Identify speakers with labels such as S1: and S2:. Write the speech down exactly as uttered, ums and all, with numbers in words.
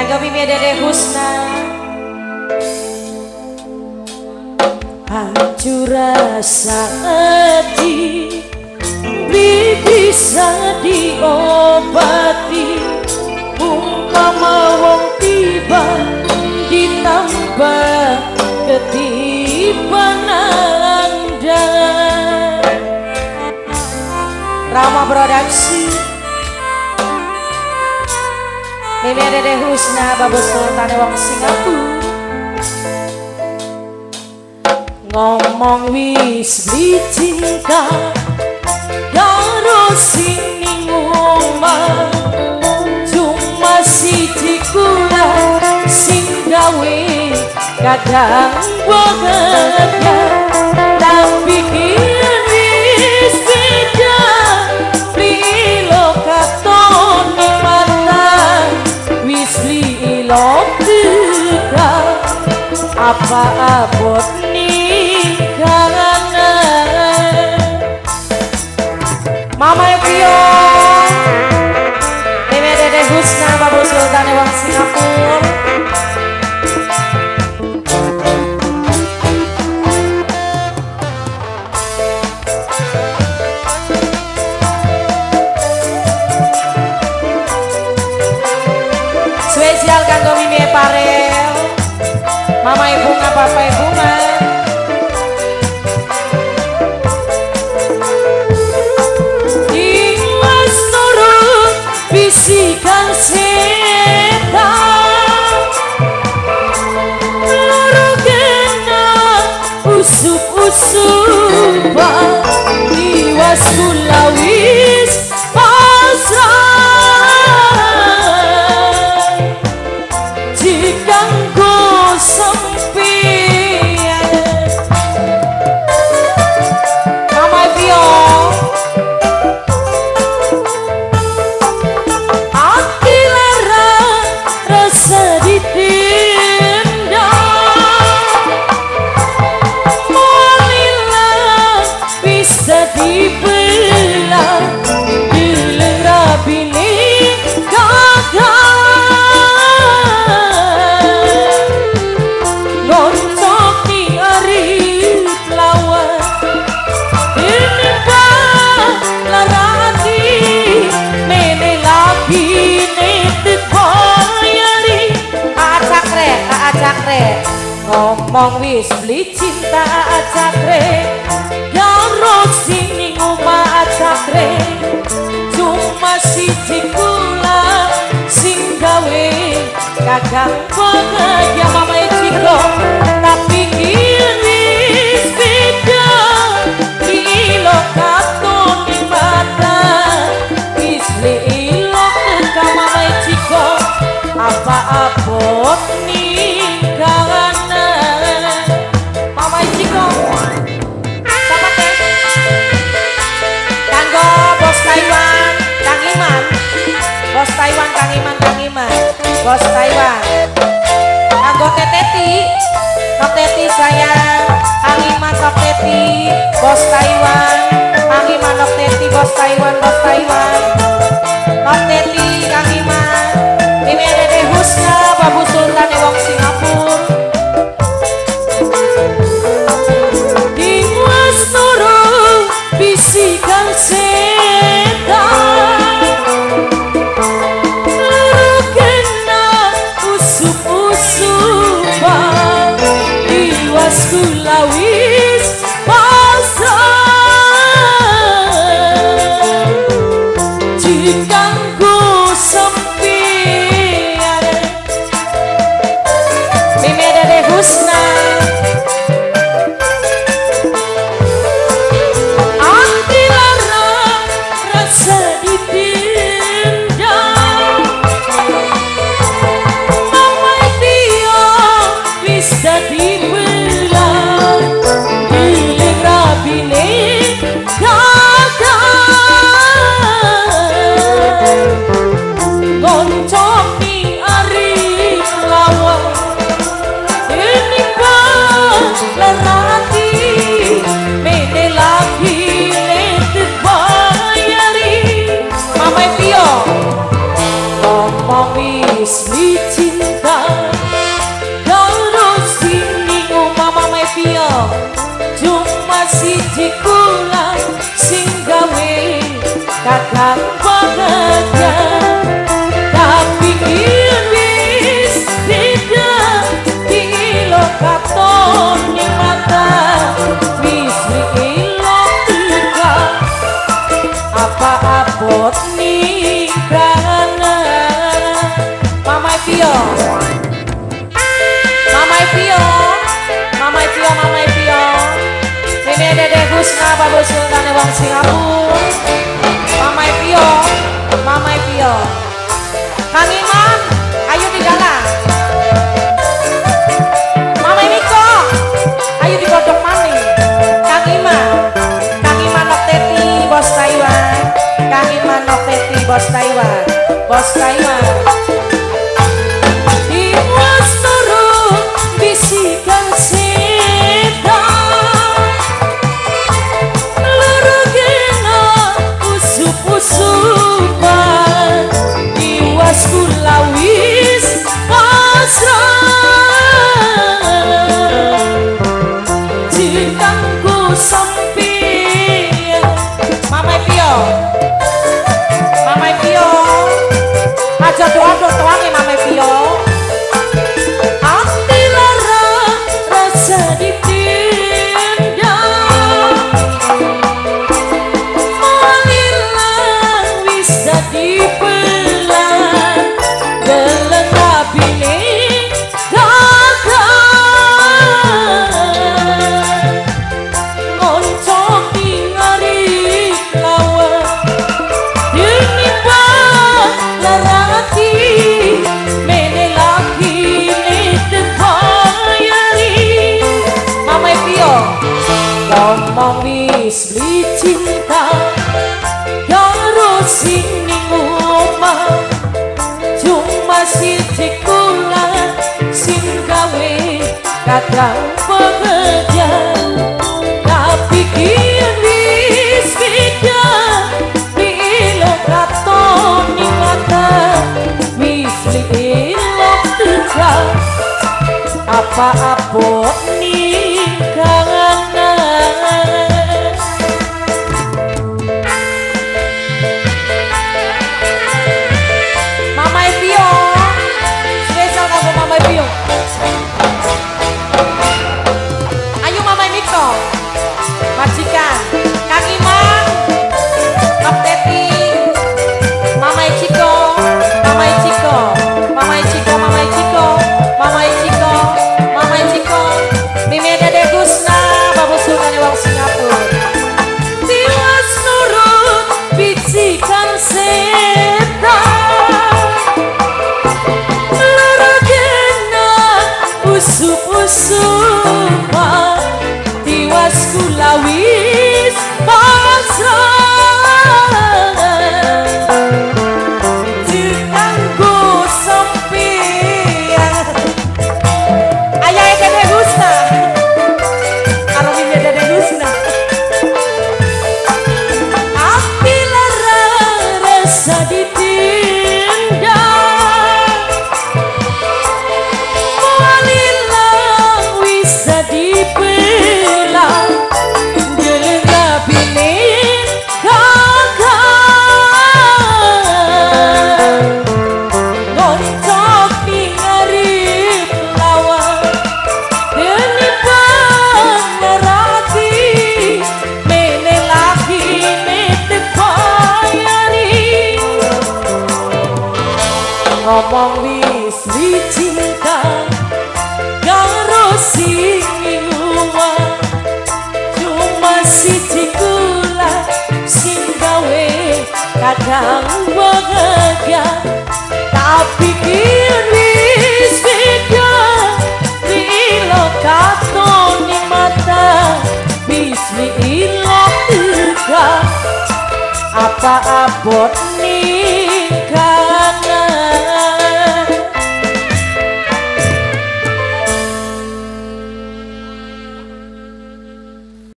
S1: Kanggo Mimi Dede Husna hancur rasa hati bisa diobati umpama wong tiba ditambah ketiban anda. Rama Produksi Mimi Dede Husna Babu Sultan wong Singapura ngomong wis beli cinta karo sing omah cuma siji kula sing gawe kadang bahagia tapi kian wis beda lilo katon mata wis lilo dekat apa abot nikahan Mama Pio Mimi Dede Husna Babu Sultan wong Singapura spesial kanggo Mimi Parel Mama Ibu Papa Ibu bisikan setan loro kena usup-usupan iwas kula wis pasrah jika engkau sempian Mama Pio ngomong wis beli cinta acakre karo sing omah acakre cuma siji kula sing gawe kakang bahagia Mama Ejiko tapi kian wis beda lilo katon mata wis lilo ke Mama Ejiko apa abot nikahan Taiwan, Kang Iman, Bos Taiwan, Kang Iman, Kang Iman, Bos Taiwan. Kanggo Teteti, Nok Teti sayang, Kang Iman, Nok Teti, Bos Taiwan, Kang Iman, Nok Teti, Bos Taiwan, Bos Taiwan, Nok Teti, Kang Iman, Mimi Dede Husna, Babu Sultan wong Singapura. Diwas nuru bisikan kula wis pasrah jika engkau ngomong wis dicinta karo sini mama mepio cuma siji kula sing gawe kakang bahagia tapi wis beda kilo katon ning mata wis ilok tiga apa abot nikahana mama Pio mama Pio mama Pio mama Pio ini Dede Husna Babu Sultan wong Singapura mama Pio mama Pio Kang Iman ayo di dalam mama Niko ayo di godok mani Kang Iman Kang Iman nok Teti bos Taiwan Kang Iman nok Teti bos Taiwan bos Taiwan diwas turun bisikan setan loro gena usup-usupan diwas kula wis pasrah cintaku sampeyan Mama Pio Mama Pio aja doa-doa tuangi Mama Pio ati lara rasa dipindah malilang wis dadi pelan gelengabine gagal ngoncok ingari lawan dinibah larati mene lagi nete kayari Mama Pio ngomong wis beli cinta karo sini omah cuma siji kula sing gawe kadang bekerja tapi kini wis beda bilo katon ning mata wis ilok tegang apa abot nikahana Mama Pio spesial kanggo Mama Pio ayo Mama Niko majikan Kang Iman Kak Teti Mama Ciko Mama Ciko Mama Ciko Mama Ciko Mama Ciko Mama Ciko Mimi Dede Gusna Babu Sultan wong Singapura tiwas nurut bisikan setan lara gena usup-usupan tiwas kula wis pasrah cintaku sampeyan ayah Dede Husna karo Mimi Dede Husna api lara rasa ditindak malilang wis dadi pelan gelengabine gagal ngoncok ngarep lawan denibang nerati mene lagi nete kayani ngomong wis dicinta karo sing luwih cuma siji kula sing gawe kadang bahagia tapi kini wis beda bilo katon ning mata wis ilok tegang apa abot